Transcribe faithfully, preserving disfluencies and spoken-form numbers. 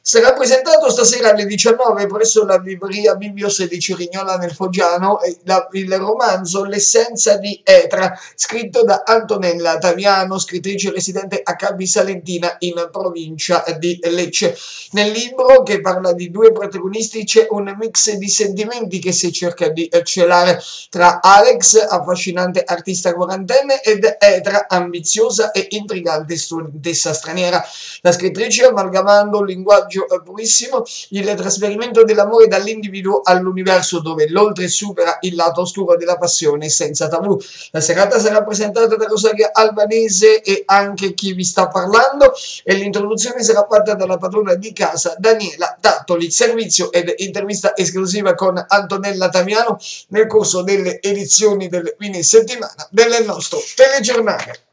Sarà presentato stasera alle diciannove presso la libreria Biblios di Cerignola nel Foggiano la, il romanzo L'essenza di Etra, scritto da Antonella Taviano, scrittrice residente a Calvi Salentina in provincia di Lecce. Nel libro, che parla di due protagonisti, c'è un mix di sentimenti che si cerca di celare tra Alex, affascinante artista quarantenne, ed Etra, ambiziosa e intrigante studentessa straniera. La scrittrice, amalgamando un linguaggio purissimo, il trasferimento dell'amore dall'individuo all'universo, dove l'oltre supera il lato oscuro della passione senza tabù. La serata sarà presentata da Rosaria Albanese e anche chi vi sta parlando, e l'introduzione sarà fatta dalla padrona di casa Daniela Tattoli. Servizio ed intervista esclusiva con Antonella Taviano nel corso delle edizioni del fine settimana del nostro telegiornale.